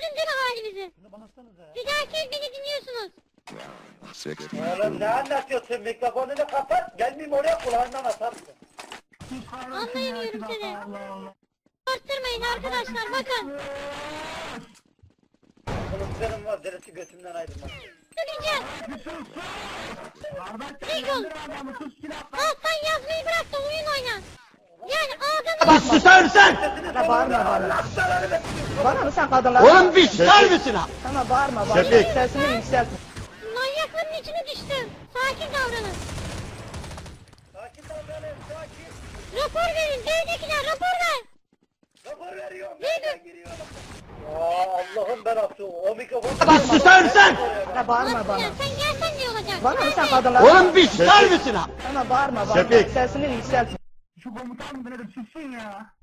Anladın değil mi halimizi? Şunu bana atsanıza ya. Siz herkes beni dinliyorsunuz. Oğlum ne anlatıyorsun? Mikrofonunu kapat. Gelmeyeyim oraya kulağından atarsın. Anlayamıyorum seni. Arttırmayın arkadaşlar bakın. Kulaklarım var. Deresi götümden ayrılmaz. Söyleyeceğim. Eagle. Alttan yazmayı bırak da oyun oyna. Yani ağzını... Bak susar mısın? Sana bağırma bana. Bana mı sen kadınlar? Oğlum bir susar mısın ha? Sana bağırma bana. Şefik. Sesini yükselt. Manyakların içine düştüm. Sakin davranın. Sakin davranın. Sakin. Rapor verin. Evdekiler rapor ver. Rapor veriyorum. Neydi? Ben giriyorum. Allah'ım ben attım. O mikrofonu... Bak susar mısın? Sana bağırma Nasıl bana. ya? Sen gelsen ne olacak? Bana mı sen Nerede? kadınlar? Oğlum bir susar mısın ha? Sana bağırma bana. Şefik. Sesini yükselt. Şu komutan mı nedir? Sussun ya.